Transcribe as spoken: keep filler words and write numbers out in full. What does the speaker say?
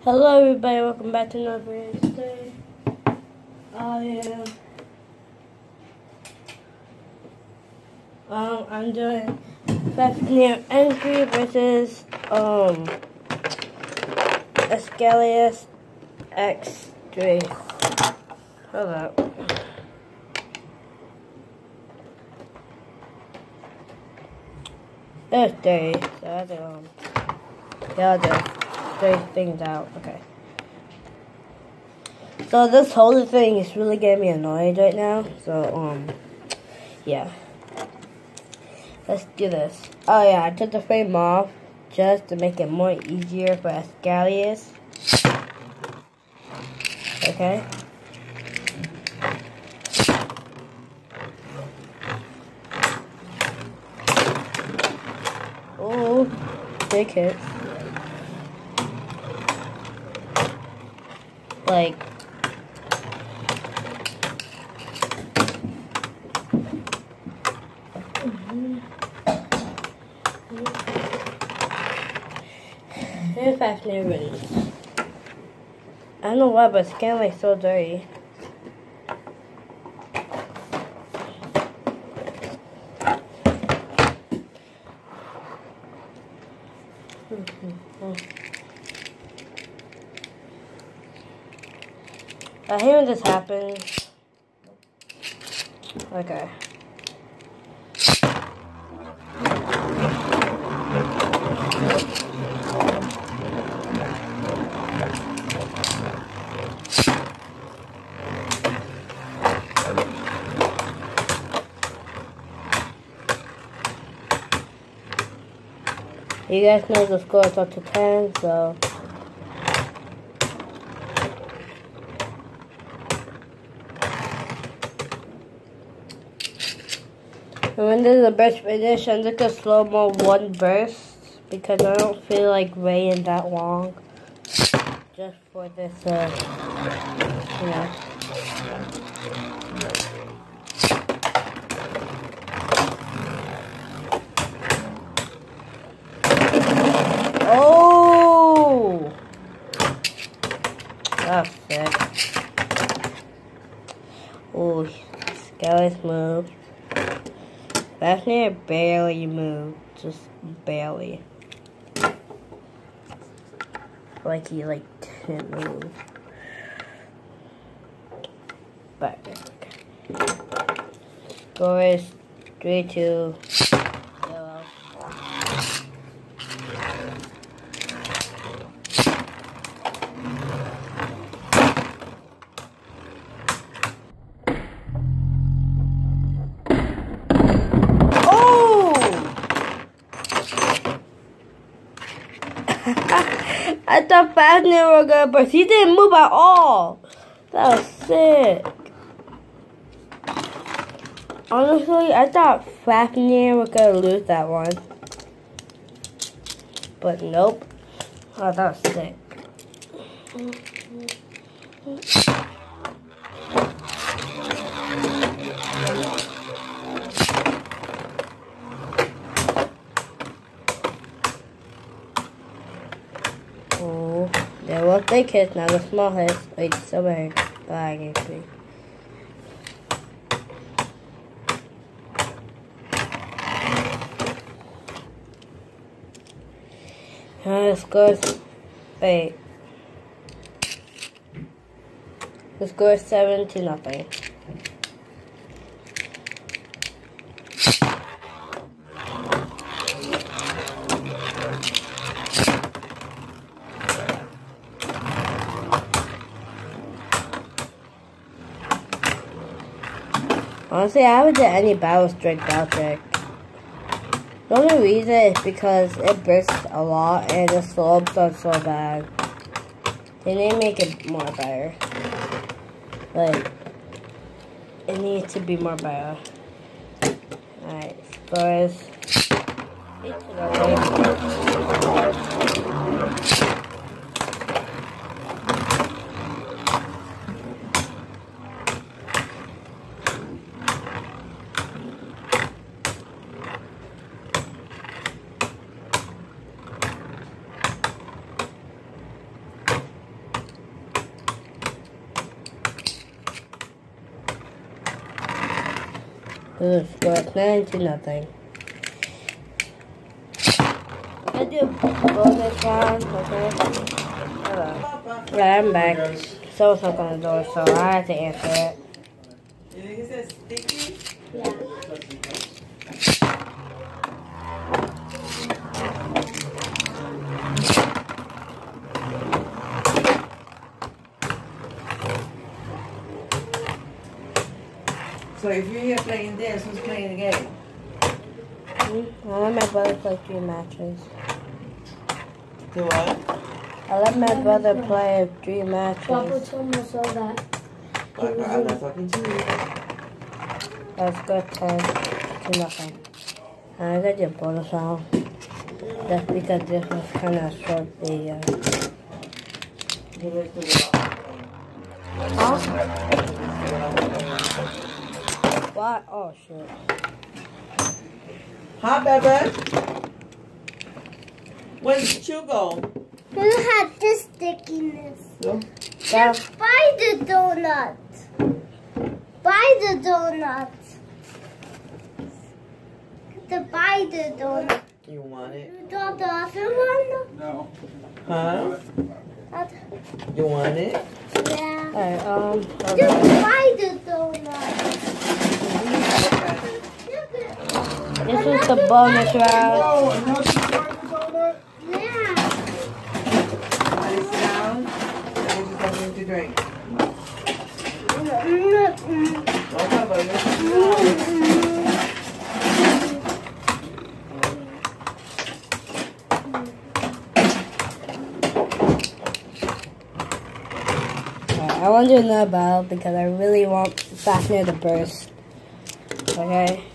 Hello everybody, welcome back to another video. Today I am um I'm doing Fafnir Entry versus um Ascaleus X three. Hold up. There's three, so I have to um yeah, I'll do three things out. Okay. So this whole thing is really getting me annoyed right now. So um yeah. Let's do this. Oh yeah, I took the frame off just to make it more easier for Ascaleus. Okay. Oh, big hit. Like Here's Fafnir rings. I don't know why, but it's getting like so dirty. I hate when this happens. Okay. You guys know the score is up to ten, so and when there's a burst finish, I'm just gonna slow mo one burst because I don't feel like waiting that long just for this, uh, you know. Oh, that's sick. Oh, Ascaleus moved. Fafnir barely moved, just barely. Like he like didn't move. But okay. Score is three two. I thought Fafnir were gonna burst. He didn't move at all. That was sick. Honestly, I thought Fafnir were gonna lose that one. But nope. Oh, that was sick. Oh, there was big hits, now the small hits. Wait, somewhere. Oh, I gave me. Uh, the score is, wait. The score is seven to nothing. Honestly, I haven't done any battle strike Baltric. The only reason is because it bursts a lot and the slopes are so bad. They need to make it more better. Like, it needs to be more better. Alright, scores. eight to nothing. This is score nine to nothing. I do bonus round, okay? Hello. Right, I'm back. Someone's knocking on the door, so I have to answer it. You think it says sticky? Yeah. So if you're here playing this, who's playing the game? Mm-hmm. I let my brother play three matches. Do what? I let my brother play three matches. Papa told me so that. I, I'm not talking to you. Let's go ten to nothing. I got your bonus round. That's because this was kind of a short video. Give it to the Huh? What? Oh shit. Huh, baby? Where did you go? You had this stickiness. No. Yeah. Buy the donut. Buy the donut. To buy the donut. You want it? You got the other one? No. Huh? That- You want it? Yeah. Alright, um, Just okay. buy the donut. This is the bonus round. Oh, and now she's trying to donut? Yeah. Sit down. And get you something to drink. Mm-mm. Okay, baby. Alright, I want to do another battle because I really want Fafnir to burst. Okay?